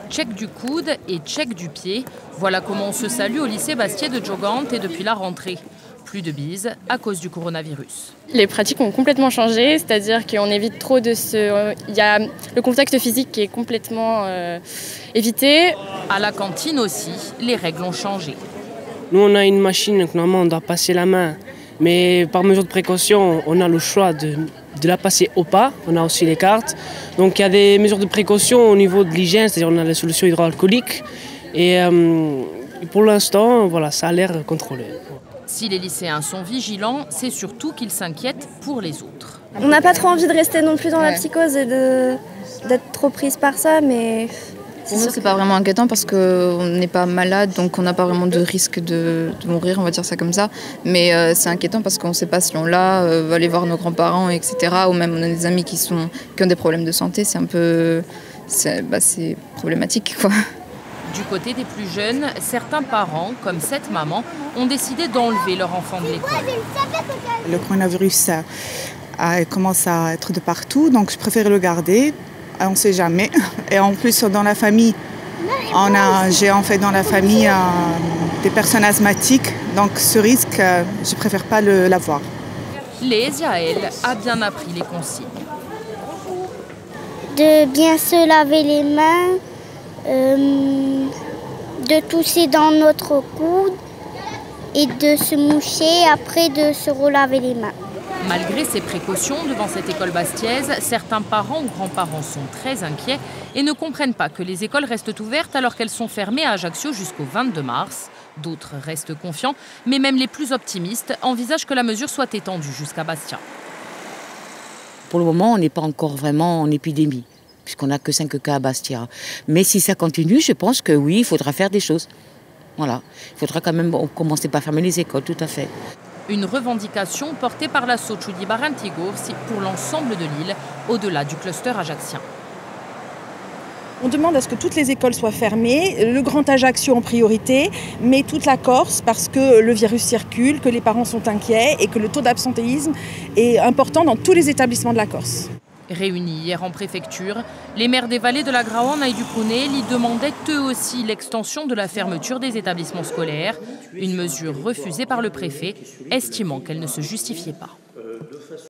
Check du coude et check du pied. Voilà comment on se salue au lycée Bastier de Jogante et depuis la rentrée. Plus de bises à cause du coronavirus. Les pratiques ont complètement changé, c'est-à-dire qu'on évite trop de se... Il y a le contact physique qui est complètement évité. À la cantine aussi, les règles ont changé. Nous, on a une machine, donc normalement, on doit passer la main. Mais par mesure de précaution, on a le choix de la passer au pas. On a aussi les cartes. Donc il y a des mesures de précaution au niveau de l'hygiène, c'est-à-dire on a les solutions hydroalcooliques. Et pour l'instant, voilà, ça a l'air contrôlé. Si les lycéens sont vigilants, c'est surtout qu'ils s'inquiètent pour les autres. On n'a pas trop envie de rester non plus dans la psychose et d'être trop prise par ça, mais... Pour nous, c'est pas vraiment inquiétant parce qu'on n'est pas malade, donc on n'a pas vraiment de risque de mourir, on va dire ça comme ça. Mais c'est inquiétant parce qu'on ne sait pas si on l'a, va aller voir nos grands-parents, etc. Ou même on a des amis qui ont des problèmes de santé, c'est un peu... c'est problématique, quoi. Du côté des plus jeunes, certains parents, comme cette maman, ont décidé d'enlever leur enfant de l'école. Le coronavirus commence à être de partout, donc je préfère le garder. On ne sait jamais. Et en plus, dans la famille, j'ai en fait dans la famille des personnes asthmatiques, donc ce risque, je préfère pas l'avoir. Lésia, elle, a bien appris les consignes. De bien se laver les mains, de tousser dans notre coude et de se moucher après de se relaver les mains. Malgré ces précautions devant cette école bastiaise, certains parents ou grands-parents sont très inquiets et ne comprennent pas que les écoles restent ouvertes alors qu'elles sont fermées à Ajaccio jusqu'au 22 mars. D'autres restent confiants, mais même les plus optimistes envisagent que la mesure soit étendue jusqu'à Bastia. Pour le moment, on n'est pas encore vraiment en épidémie, puisqu'on n'a que 5 cas à Bastia. Mais si ça continue, je pense que oui, il faudra faire des choses. Voilà, il faudra quand même commencer par fermer les écoles, tout à fait. Une revendication portée par la Sociudi Barantigorsi pour l'ensemble de l'île, au-delà du cluster ajaccien. On demande à ce que toutes les écoles soient fermées, le Grand Ajaccio en priorité, mais toute la Corse parce que le virus circule, que les parents sont inquiets et que le taux d'absentéisme est important dans tous les établissements de la Corse. Réunis hier en préfecture, les maires des vallées de la Graonne et du Prunelli demandaient eux aussi l'extension de la fermeture des établissements scolaires, une mesure refusée par le préfet, estimant qu'elle ne se justifiait pas.